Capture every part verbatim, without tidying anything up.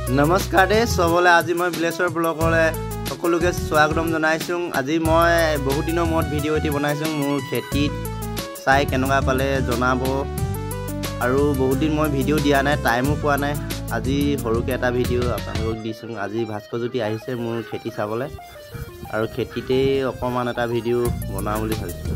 নমস্কাৰ দে সবলে আজি মই ভিলেজৰ ব্লগৰে সকলোকে স্বাগতম জনাইছোঁ। আজি মই বহুত দিনৰ মূৰত ভিডিঅ' এটি বনাইছোঁ মোৰ খেতিত চাই কেনেকুৱা পালে জনাব। আৰু বহুত দিন মই ভিডিঅ' দিয়া নাই, টাইমো পোৱা নাই। আজি সৰুকৈ এটা ভিডিঅ' আপোনালোকক দিছোঁ। আজি ভাস্কৰজ্যোতি আহিছে মোৰ খেতি চাবলৈ আৰু খেতিতেই অকণমান এটা ভিডিঅ' বনাওঁ বুলি ভাবিছোঁ।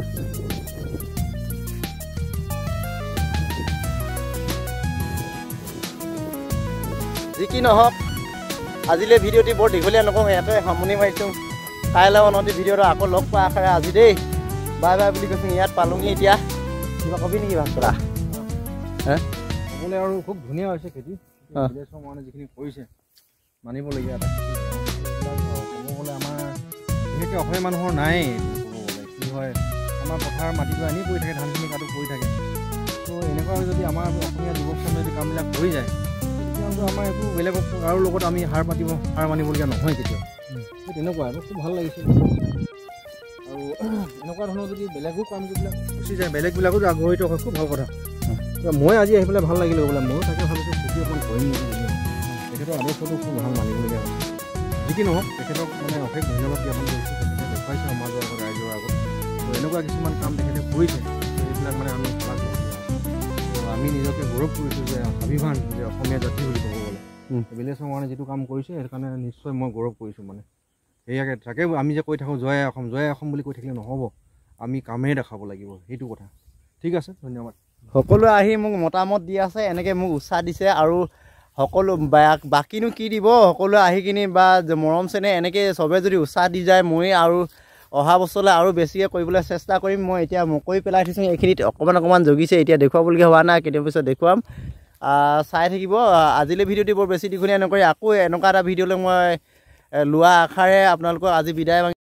যি কি নহওক আজিলৈ ভিডিঅ'টি বৰ দীঘলীয়া নকওঁ, ইয়াতে সামৰণি মাৰিছোঁ। কাইলৈ অনতি ভিডিঅ'টো আকৌ লগ পোৱা আশাৰে আজি দেই বাই বাই বুলি কৈছোঁ। ইয়াত পালোঁহি এতিয়া। কিবা কবি নেকি ভাস্কৰা? হে ক'বলৈ আৰু খুব ধুনীয়া হৈছে খেতি। ভিলেজৰ মানে যিখিনি কৰিছে মানিবলগীয়া এটা ক'ব গ'লে আমাৰ বিশেষকৈ অসমীয়া মানুহৰ নাই। ক'ব গ'লে কি হয়, আমাৰ পথাৰ মাটিটো আনি পৰি থাকে, ধানখিনি কাটো পৰি থাকে। ত' এনেকুৱা যদি আমাৰ অসমীয়া যুৱকজনে যদি কামবিলাক কৰি যায় তেতিয়াহ'লে আমাৰ একো বেলেগক কাৰো লগত আমি হাৰ পাতিব হাৰ মানিবলগীয়া নহয় কেতিয়াও। সেই তেনেকুৱা আৰু খুব ভাল লাগিছে। আৰু এনেকুৱা ধৰণৰ যদি বেলেগো কাম যিবিলাক গুচি যায়, বেলেগবিলাকো আগ্ৰহিত হয়, খুব ভাল কথা। মই আজি আহি পেলাই ভাল লাগিলে বোলে, ময়ো তাকে ভাবিছোঁ খেতি অকণ কৰিম নেকি। তেখেতৰ আদৰ্শটো খুব ভাল মানিবলগীয়া হৈছে। যি কি নহওক তেখেতক মানে অশেষ ধন্যবাদ জ্ঞাপন কৰিছোঁ। তেখেতে দেখুৱাইছে সমাজৰ আগত, ৰাইজৰ আগত। ত' এনেকুৱা কিছুমান কাম তেখেতে কৰিছে, এইবিলাক মানে আমি শলাগ লৈছোঁ। ত' আমি নিজকে গৌৰৱ কৰিছোঁ যে স্বাভিমান যে অসমীয়া জাতি বুলি ক'ব গ'লে ভিলেজৰ মানে যিটো কাম কৰিছে সেইটো কাৰণে নিশ্চয় মই গৌৰৱ কৰিছোঁ। মানে সেয়াকে তাকে আমি যে কৈ থাকোঁ জয় অসম জয় অসম বুলি কৈ থাকিলে নহ'ব, আমি কামেৰে দেখাব লাগিব, সেইটো কথা। ঠিক আছে, ধন্যবাদ। সকলোৱে আহি মোক মতামত দি আছে, এনেকৈ মোক উৎসাহ দিছে। আৰু সকলো বাকীনো কি দিব, সকলোৱে আহি কিনি বা মৰম চেনেহ এনেকৈ চবে যদি উৎসাহ দি যায়, মই আৰু অহা বছৰলৈ আৰু বেছিকৈ কৰিবলৈ চেষ্টা কৰিম। মই এতিয়া মকৰি পেলাই থৈছোঁ, এইখিনিত অকণমান অকণমান জগিছে, এতিয়া দেখুৱাবলগীয়া হোৱা নাই, কেতিয়াবা পিছত দেখুৱাম। চাই থাকিব। আজিলৈ ভিডিঅ'টি বৰ বেছি দীঘলীয়া নকৰি আকৌ এনেকুৱা এটা ভিডিঅ'লৈ মই লোৱা আশাৰে আপোনালোকক আজি বিদায়